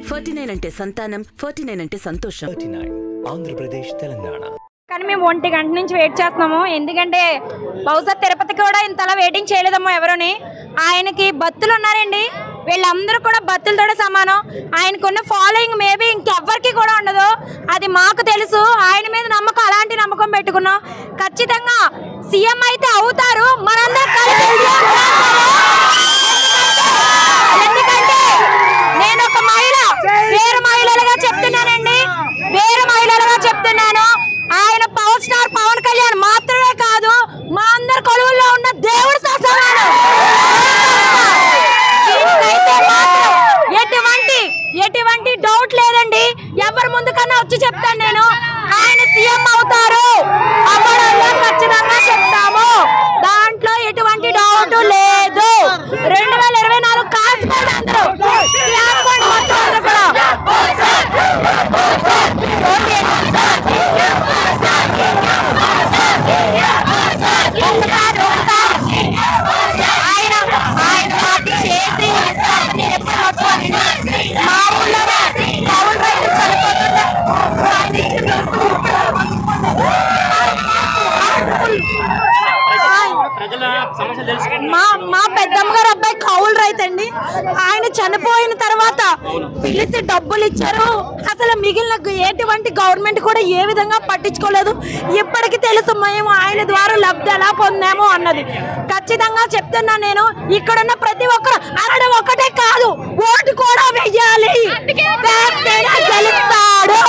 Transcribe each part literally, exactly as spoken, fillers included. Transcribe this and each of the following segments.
Forty nine అంటే సంతానం, forty nine అంటే సంతోషం. ఆంధ్రప్రదేశ్, తెలంగాణ. కానీ మేము ఒంటి గంట నుంచి వెయిట్ చేస్తున్నాము. ఎందుకంటే బహుశా తిరుపతికి కూడా ఇంతలా వెయిటింగ్ చేయలేదమ్మో ఎవరుని. ఆయనకి భక్తులు ఉన్నారండి, వీళ్ళందరూ కూడా భక్తులతో సమానం. ఆయనకున్న ఫాలోయింగ్ మేబీ ఇంకెవ్వరికి కూడా ఉండదు, అది మాకు తెలుసు. ఆయన మీద నమ్మకం, అలాంటి నమ్మకం పెట్టుకున్నాం. ఖచ్చితంగా సీఎం అయితే అవుతారు. మనందరం ఎందుకంటే నేను ఒక మహిళ, వేరు మహిళలుగా చెప్తున్నానండి, వేరు మహిళలుగా చెప్తున్నాను. ఆయన పవర్ స్టార్ పవన్ కళ్యాణ్ మాత్రమే కాదు, మా అందరి కొలువుల్లో ఉన్న దేవుడితో సమానం. ఎటువంటి ఎటువంటి డౌట్ లేదండి. ఎవరి ముందు కన్నా వచ్చి చెప్తాను నేను, ఆయన సీఎం అవుతారు, అవ్వడంలో ఖచ్చితంగా చెప్తాము. దాంట్లో ఎటువంటి డౌట్ లేదు. రెండు వేల ఇరవై నాలుగు కాసుకోండి అందరూ, మా మా పెద్దమ్మ గారు అబ్బాయి కౌలు రైతు అండి. ఆయన చనిపోయిన తర్వాత పిలిచి డబ్బులు ఇచ్చారు. అసలు మిగిలిన ఎటువంటి గవర్నమెంట్ కూడా ఏ విధంగా పట్టించుకోలేదు. ఇప్పటికి తెలుసు మేము ఆయన ద్వారా లబ్ధి ఎలా పొందాము అన్నది. ఖచ్చితంగా చెప్తున్నా నేను, ఇక్కడున్న ప్రతి ఒక్కరు అనడం ఒకటే కాదు, ఓటు కూడా వెయ్యాలి, గెలుస్తాడు.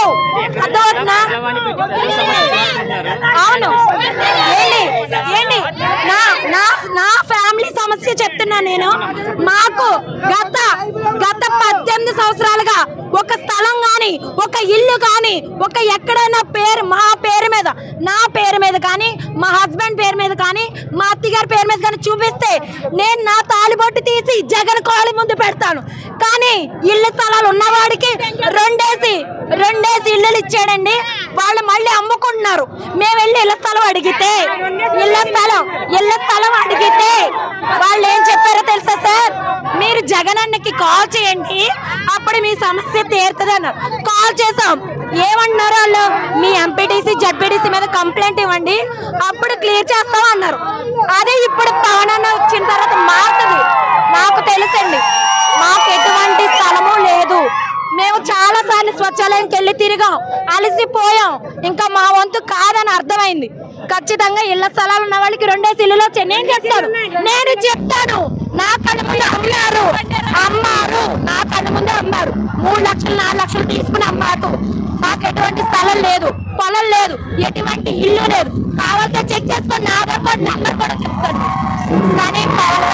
అవును ఏంటి ఏంటి నా నా నా ఫ్యామిలీ సమస్య చెప్తున్నా నేను. మాకు గత గత పద్దెనిమిది సంవత్సరాలుగా ఒక స్థలం కానీ, ఒక ఇల్లు కానీ, ఒక ఎక్కడైనా పేరు మా పేరు మీద, నా పేరు మీద కానీ, మా హస్బెండ్ పేరు మీద కానీ, మా అత్తగారి పేరు మీద కానీ చూపిస్తే నేను నా తాలిబొట్టు తీసి జగన్ కాళ్ళ ముందు పెడతాను. కానీ ఇల్లు స్థలాలు ఉన్నవాడికి రెండేసి రెండేసి ఇల్లులు ఇచ్చాడండి. వాళ్ళు మళ్ళీ అమ్ముకుంటున్నారు. మేము వెళ్ళి ఇళ్ల స్థలం అడిగితే ఇళ్ల స్థలం ఇళ్ల స్థలం అడిగితే వాళ్ళు ఏం చెప్పారో తెలుసా సార్, మీరు జగన్ అన్నకి కాల్ చేయండి, అప్పుడు మీ సమస్య తీరుతుంది అన్నారు. కాల్ చేసాం, ఏమన్నారు వాళ్ళు, మీ ఎంపీటీసీ జడ్పీటీసీ మీద కంప్లైంట్ ఇవ్వండి, అప్పుడు క్లియర్ చేస్తాం అన్నారు. అదే ఇప్పుడు పవన్ అన్న వచ్చిన తర్వాత మారుతుంది. నాకు తెలుసండి, మాకు ఎటువంటి స్థలము లేదు. మేము చాలా సార్లు స్వచ్ఛాలయంకి వెళ్ళి తిరిగాం, అలసిపోయాం. ఇంకా మా వంతు కాదని అర్థమైంది. ఖచ్చితంగా ఇళ్ల స్థలాలు ఉన్న వాళ్ళకి రెండేసి ఇల్లులు వచ్చాయి. నేను చెప్తాను నేను చెప్తాను నా కళ్ళ ముందు అమ్మారు అమ్మారు నా కళ్ళ ముందు అమ్మారు. మూడు లక్షలు నాలుగు లక్షలు తీసుకుని అమ్మారు. మాకు ఎటువంటి స్థలం లేదు, పొలం లేదు, ఎటువంటి ఇల్లు లేదు. కావాలంటే చెక్ చేసుకొని నా ఆధార్ కార్డు నెంబర్ కూడా చెప్తాను. కానీ